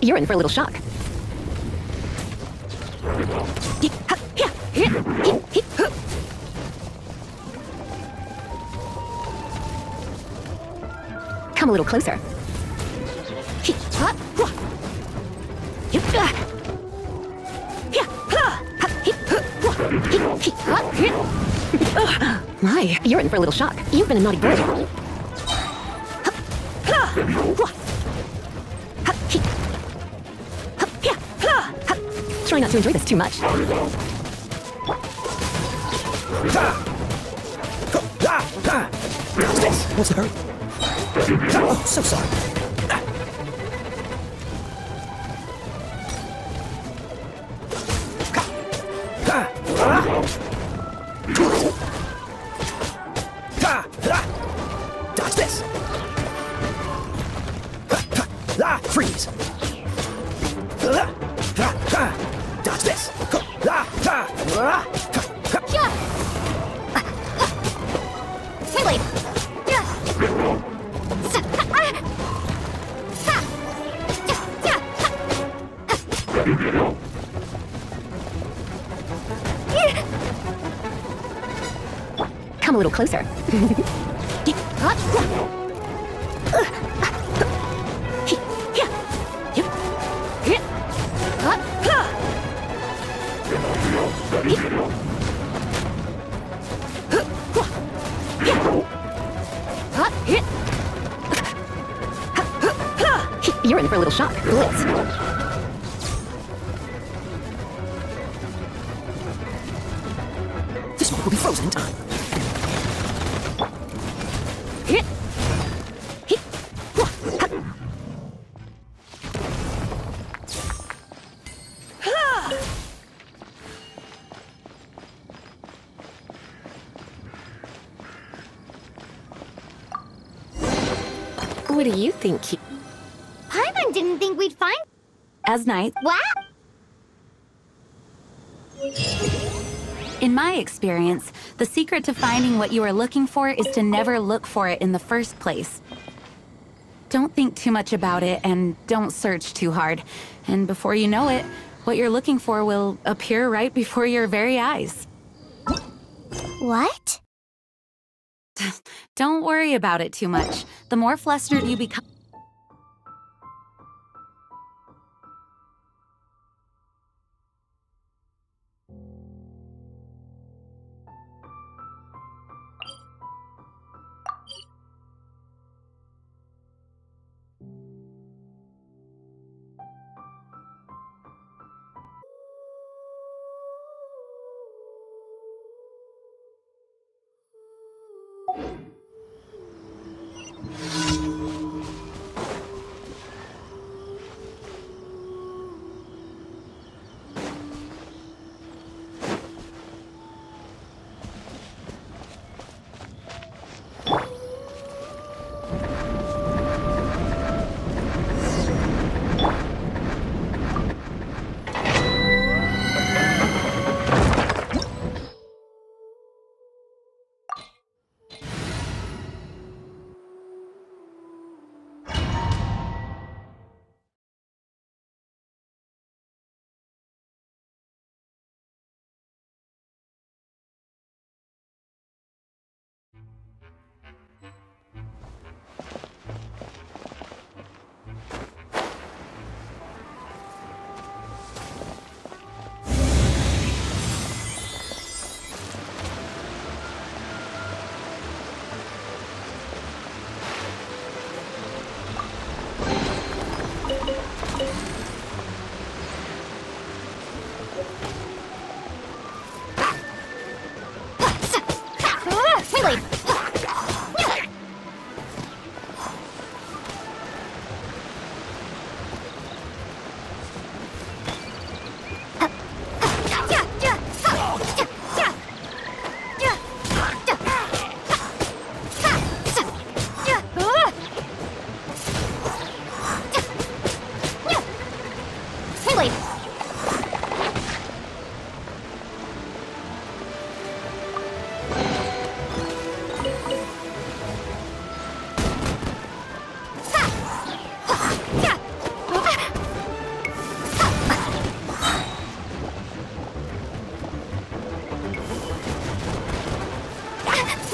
you're in for a little shock. Come a little closer. My, you're in for a little shock. You've been a naughty boy. Try not to enjoy this too much. What's the hurry? Oh, so sorry. Dodge this. Freeze. Dodge this. Twinblade! Come a little closer. You're in for a little shock. Blitz. This one will be frozen in time. What do you think? Paimon didn't think we'd find... As Knight, What? in my experience, the secret to finding what you are looking for is to never look for it in the first place. Don't think too much about it and don't search too hard. And before you know it, what you're looking for will appear right before your very eyes. What? Don't worry about it too much. The more flustered you become...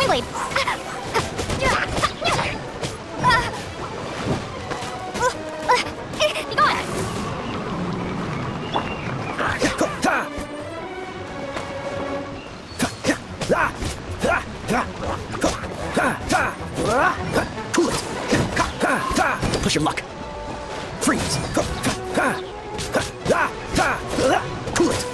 Twin blade. Be gone. Cool it. Push your luck. Freeze. Cool it.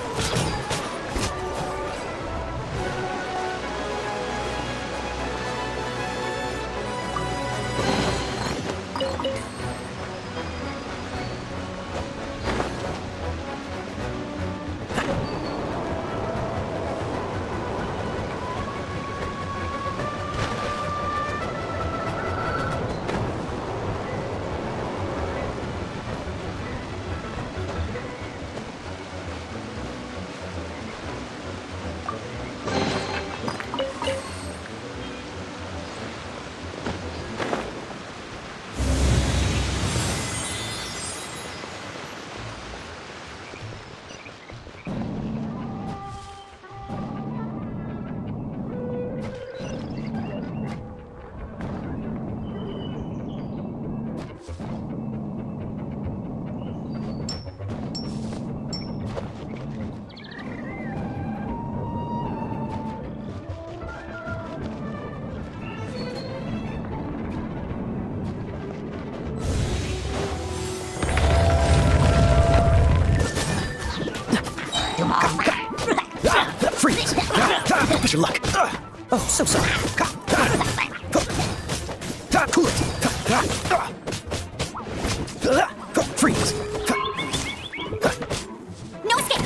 Freeze! Push your luck. Oh, so sorry. Cool it. Freeze! No escape.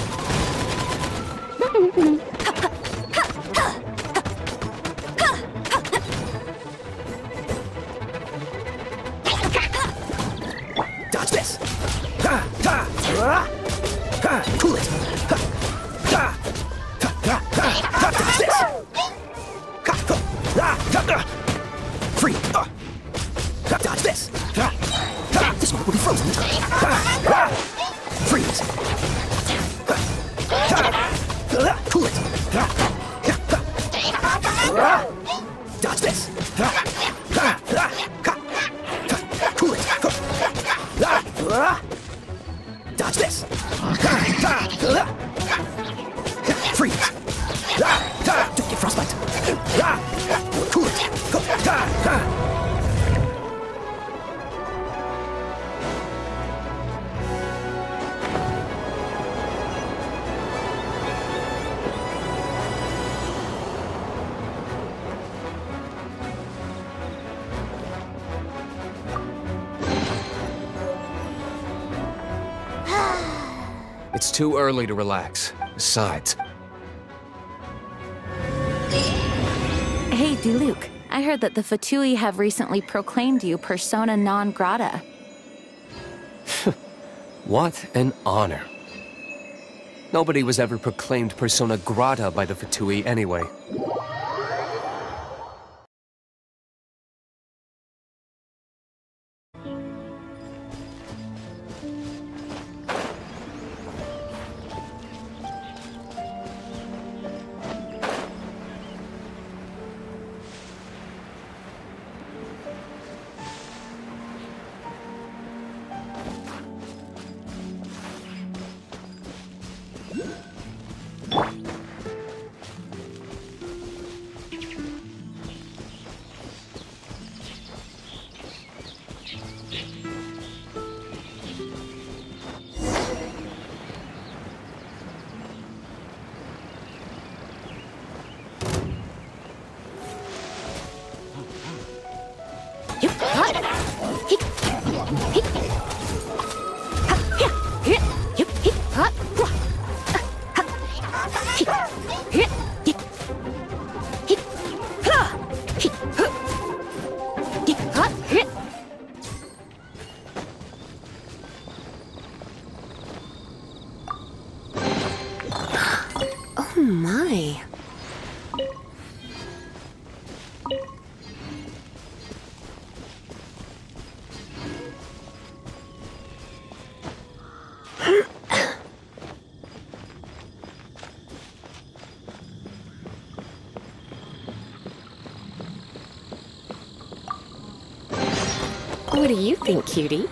Dodge this. Cool it. Dodge this. Free. Dodge this. This one will be frozen. Freeze. Cool it. Dodge this. Cool it. Dodge this. Freeze. Don't get frostbite. Cool it. It's too early to relax. Besides, Hey, Diluc. I heard that the Fatui have recently proclaimed you persona non grata. what an honor. Nobody was ever proclaimed persona grata by the Fatui anyway. Oh my. What do you think, cutie?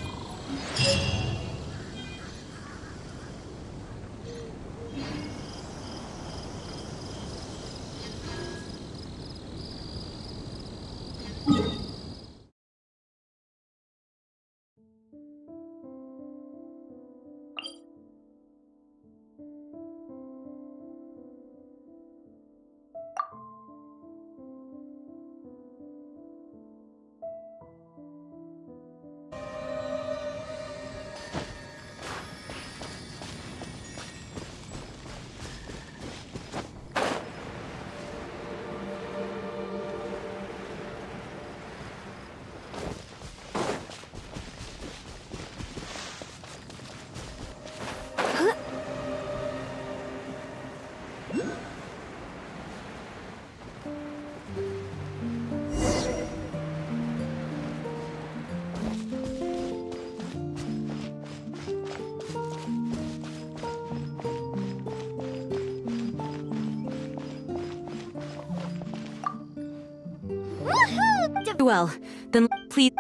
Woohoo! Well, then please...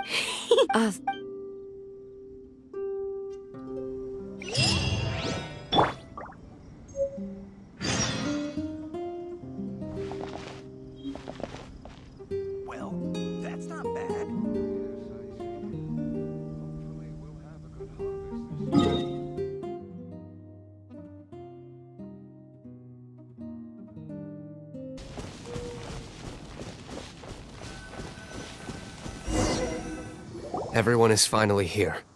Well, that's not bad. Everyone is finally here.